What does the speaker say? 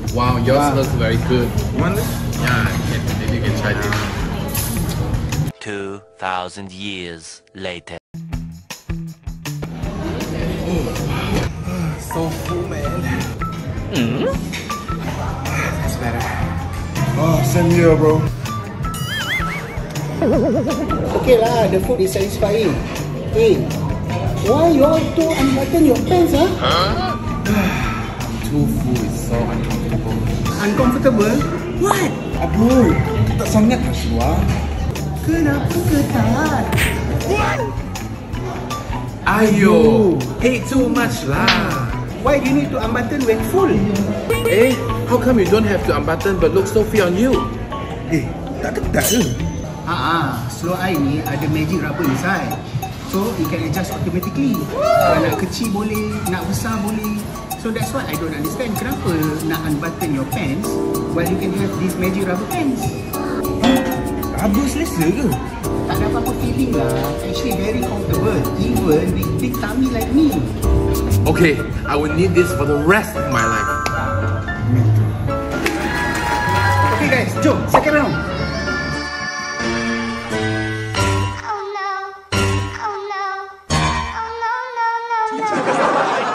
Wow, yours looks very good. You want this? Yeah, maybe you can try this. 2,000 years later. So full, man. That's better. Oh, same here, bro. Okay lah, the food is satisfying. Hey, why you all to unbutton your pants, huh? Tofu is so uncomfortable. Uncomfortable? What? Aduh, tak sangat Kashua. Kenapa ketat? Ayo, hey, too much lah. Why do you need to unbutton when full? Eh, how come you don't have to unbutton but look so free on you? Eh, tak ketat ke? Slow eye ni ada magic rubber inside. So, you can adjust automatically. Kalau nak kecil boleh, nak besar boleh. So, that's why I don't understand kenapa nak unbutton your pants while you can have these magic rubber pants. Rubber selesa ke? Tak ada apa-apa feeling lah. Actually very comfortable. Even with big tummy like me. Okay, I will need this for the rest of my life. Okay guys, jom second round.